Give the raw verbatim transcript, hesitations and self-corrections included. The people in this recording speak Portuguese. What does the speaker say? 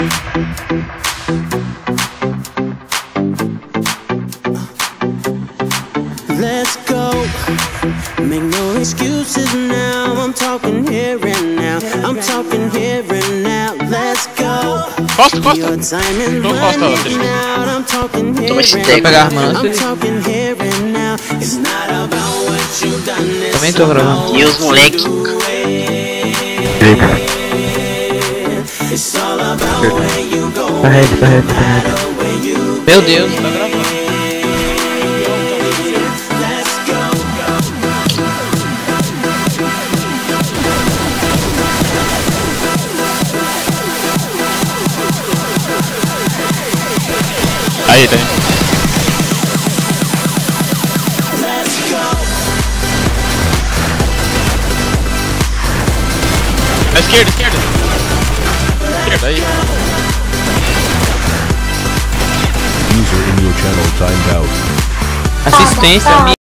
Let's go. Make no excuses now. I'm talking here and now. I'm talking here and now. Let's go. Costa, costa. Your time is Não costa, running out. I'm talking here Toma esse and tempo. now. Vou pegar a arma I'm antes. talking here and now. It's not about what you've done. It's Também tô gravando. E os moleque. It's all about where you go. Tá reto, tá reto, tá reto. Meu Deus, tá gravando. Let's go. Aí, tem. Let's go. Na esquerda, esquerda. Esquerda, aí. User in your channel timed out. Assistência minha.